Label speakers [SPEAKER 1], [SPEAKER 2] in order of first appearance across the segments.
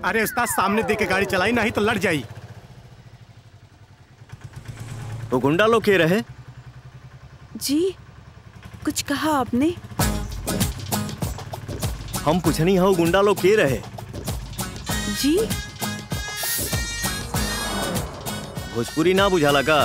[SPEAKER 1] अरे उस्ताद सामने देख के गाड़ी चलाई, नहीं तो लड़ जाई।
[SPEAKER 2] वो गुंडा लोग के रहे
[SPEAKER 3] जी, कुछ कहा आपने?
[SPEAKER 2] हम पूछनी हो गुंडा लोग के रहे
[SPEAKER 3] जी।
[SPEAKER 2] भोजपुरी ना बुझाला का?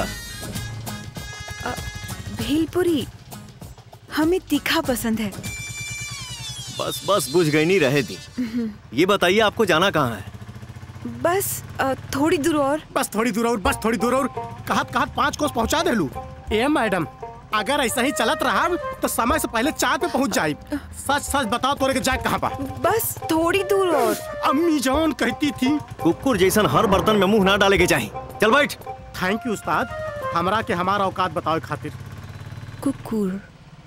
[SPEAKER 3] भेलपुरी, हमें तीखा पसंद है।
[SPEAKER 2] बस बस बुझ गई नहीं रहे थी। ये बताइए आपको जाना कहाँ है?
[SPEAKER 3] बस थोड़ी दूर और।
[SPEAKER 1] बस थोड़ी दूर और, बस थोड़ी दूर और। कहत कहत 5 कोस पहुँचा दे लू। ए मैडम, अगर ऐसा ही चलत रहा तो समय से पहले 4 पे पहुँच जाए। सच सच बताओ तोरे के जाए कहाँ पा?
[SPEAKER 3] बस थोड़ी दूर और।
[SPEAKER 1] अम्मी जान कहती थी
[SPEAKER 2] कुकुर जैसन हर बर्तन में मुंह ना डाले के चाहिए। चल बैठ।
[SPEAKER 1] थैंक यू उस्ताद, हमरा के हमारा औकात बताओ खातिर।
[SPEAKER 3] कुकुर।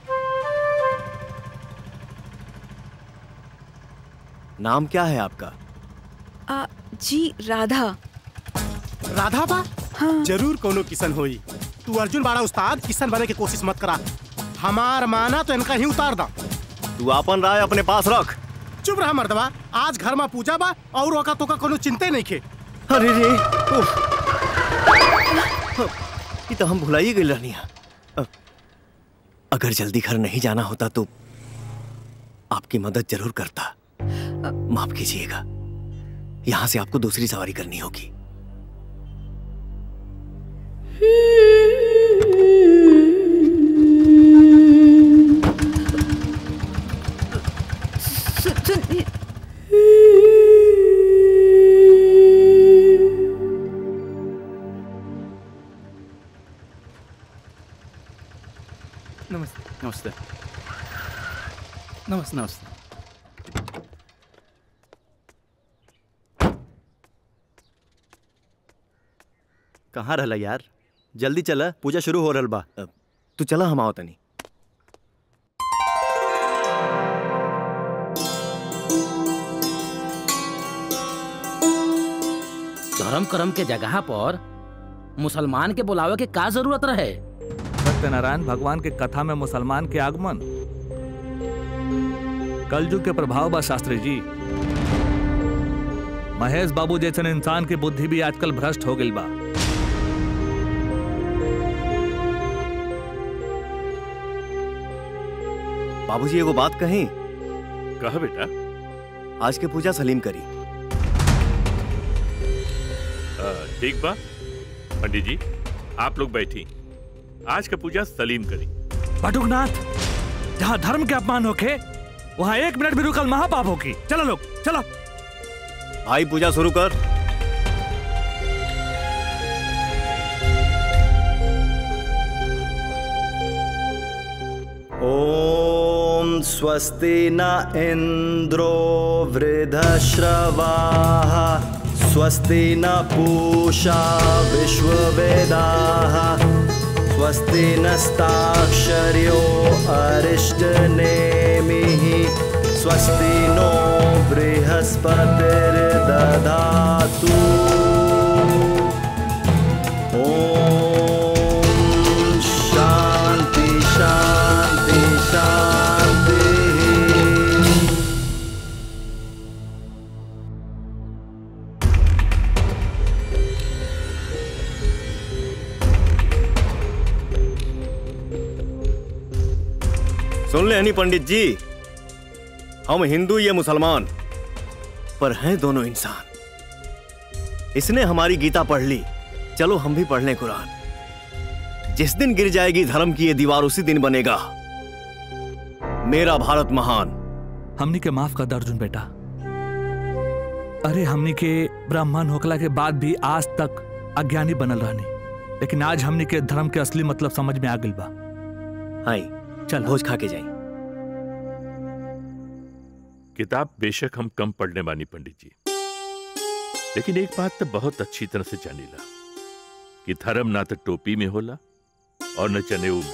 [SPEAKER 2] नाम क्या है आपका?
[SPEAKER 3] जी राधा।
[SPEAKER 1] राधा बा?
[SPEAKER 3] हाँ।
[SPEAKER 1] जरूर कोनो किशन होई। तू अर्जुन बाड़ा उस्ताद, किशन बने की कोशिश मत करा। हमार माना तो इनका ही उतार दा।
[SPEAKER 2] तू अपन राय अपने पास रख।
[SPEAKER 1] चुप रहा मर्दवा, आज घर में पूजा बा और ओका तो का कोनो चिंते नहीं खे।
[SPEAKER 2] अरे रे, ये तो हम भुलाई गई रहनी है। अगर जल्दी घर नहीं जाना होता तो आपकी मदद जरूर करता। माफ कीजिएगा, यहाँ से आपको दूसरी सवारी करनी होगी।
[SPEAKER 4] नमस्ते नमस्ते नमस्ते नमस्ते। कहाँ रहला यार? जल्दी चला, पूजा शुरू हो रहल बा।
[SPEAKER 2] तू चला, हम आओ तनी।
[SPEAKER 5] धर्म कर्म के जगह पर मुसलमान के बुलावे के का जरूरत रहे?
[SPEAKER 6] सत्यनारायण भगवान के कथा में मुसलमान के आगमन कलयुग के प्रभाव बा शास्त्री जी। महेश बाबू जैसन इंसान की बुद्धि भी आजकल भ्रष्ट हो गई बा।
[SPEAKER 2] बाबूजी एगो बात कहीं?
[SPEAKER 7] कहा बेटा?
[SPEAKER 2] आज के पूजा सलीम करी।
[SPEAKER 7] ठीक बा पंडित जी, आप लोग बैठी। आज का पूजा सलीम करी।
[SPEAKER 6] बटुकनाथ, जहाँ धर्म के अपमान होके वहाँ 1 मिनट भी रुकल महापाप होगी। चलो लोग, चलो।
[SPEAKER 2] भाई पूजा शुरू कर।
[SPEAKER 8] ओम स्वस्ति न इंद्रो वृद्धश्रवाः स्वस्ति न पूषा विश्ववेदाः स्वस्ति नस्ताक्षर्यो अरिष्टनेमिः स्वस्ति नो बृहस्पतिर्दधातु। ओम शांति शांति शांति।
[SPEAKER 2] सुन ले हनी पंडित जी, हम हिंदू ये मुसलमान, पर हैं दोनों इंसान। इसने हमारी गीता पढ़ ली, चलो हम भी पढ़ लें कुरान। जिस दिन गिर जाएगी धर्म की ये दीवार उसी दिन बनेगा मेरा भारत महान।
[SPEAKER 6] हमनी के माफ कर दे अर्जुन बेटा। अरे हमनी के ब्राह्मण होकला के बाद भी आज तक अज्ञानी बनल रहनी, लेकिन आज हमनी के धर्म के असली मतलब समझ में आ गइल बा।
[SPEAKER 2] हाय चल भोज खा के जाए।
[SPEAKER 7] किताब बेशक हम कम पढ़ने वाली पंडित जी, लेकिन एक बात तो बहुत अच्छी तरह से जानीला कि धर्म ना तो टोपी में होला और न जनेऊ में।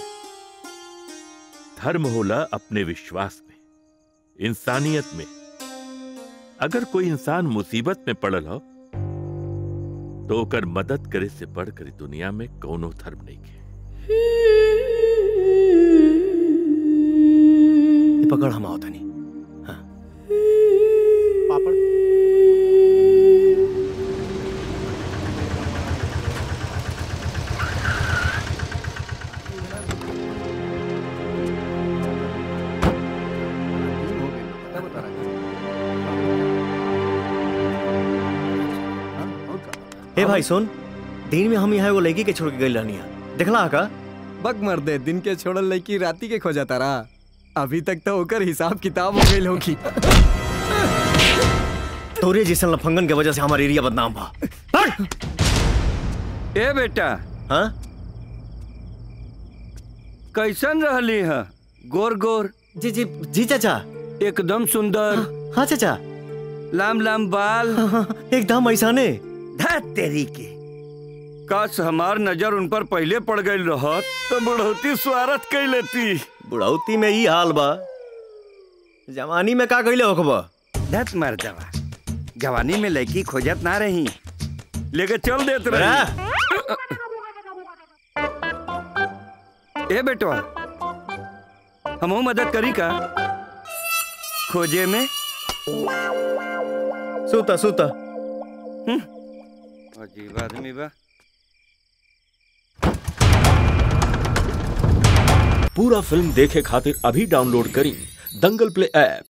[SPEAKER 7] धर्म होला अपने विश्वास में, इंसानियत में। अगर कोई इंसान मुसीबत में पड़ल हो तो ओकर मदद करे से बढ़कर दुनिया में कौनो धर्म नहीं के।
[SPEAKER 2] पकड़ हम आओ तनी। हाँ।
[SPEAKER 1] पापड़।
[SPEAKER 2] हे भाई सुन, दिन में हम यहाँ एगो लड़की के छोड़ के गई रहनी देखला का?
[SPEAKER 9] बग मर दे, दिन के छोड़ल लड़की राती के खोजा तारा। अभी तक तो ओकर हिसाब किताब हो गई होगी।
[SPEAKER 2] तोरे जैसन लफंगन के वजह से हमारा एरिया बदनाम बा।
[SPEAKER 10] ए बेटा,
[SPEAKER 2] हाँ
[SPEAKER 10] कैसन रहली है? गोर गोर।
[SPEAKER 2] जी जी जी चाचा,
[SPEAKER 10] एकदम सुंदर।
[SPEAKER 2] हाँ चाचा।
[SPEAKER 10] लाम लाम बाल।
[SPEAKER 2] एकदम ऐसा ने।
[SPEAKER 10] तेरी के काश हमार नजर उन पर पहले पड़ गई रहत तो बुढ़ौती स्वागत कर लेती।
[SPEAKER 2] बुढ़ौती में ही हाल बा, जवानी में का कइले होखबा?
[SPEAKER 10] धत मर जावा, जवानी में लड़की खोजत ना रही, लेके चल देत रही। ए बेटवा, हमहू मदद करी का खोजे में?
[SPEAKER 2] सूता सूता।
[SPEAKER 10] अजीब आदमी बा।
[SPEAKER 11] पूरा फिल्म देखे खातिर अभी डाउनलोड करी दंगल प्ले ऐप।